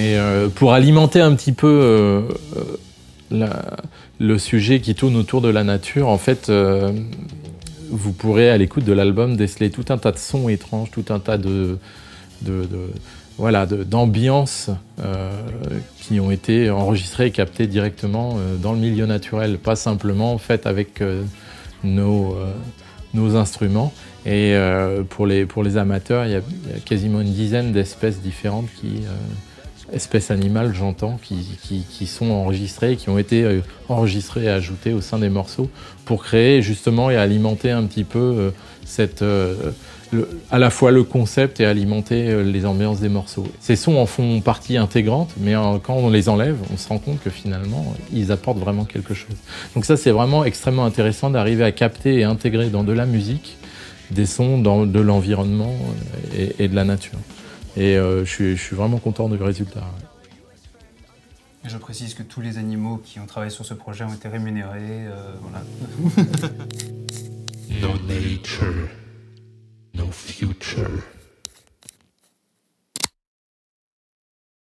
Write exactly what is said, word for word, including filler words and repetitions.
Et euh, pour alimenter un petit peu euh, la, le sujet qui tourne autour de la nature, en fait, euh, vous pourrez à l'écoute de l'album déceler tout un tas de sons étranges, tout un tas de, de, de voilà, de, d'ambiances euh, qui ont été enregistrées et captées directement euh, dans le milieu naturel, pas simplement faites avec euh, nos, euh, nos instruments. Et euh, pour, les, pour les amateurs, il y, a, il y a quasiment une dizaine d'espèces différentes, qui, euh, espèces animales, j'entends, qui, qui, qui sont enregistrées, qui ont été euh, enregistrées et ajoutées au sein des morceaux pour créer justement et alimenter un petit peu euh, cette, euh, le, à la fois le concept et alimenter euh, les ambiances des morceaux. Ces sons en font partie intégrante, mais euh, quand on les enlève, on se rend compte que finalement, ils apportent vraiment quelque chose. Donc ça, c'est vraiment extrêmement intéressant d'arriver à capter et intégrer dans de la musique des sons dans, de l'environnement et, et de la nature. Et euh, je, suis, je suis vraiment content du résultat. Et je précise que tous les animaux qui ont travaillé sur ce projet ont été rémunérés. Euh, voilà. No nature, no future.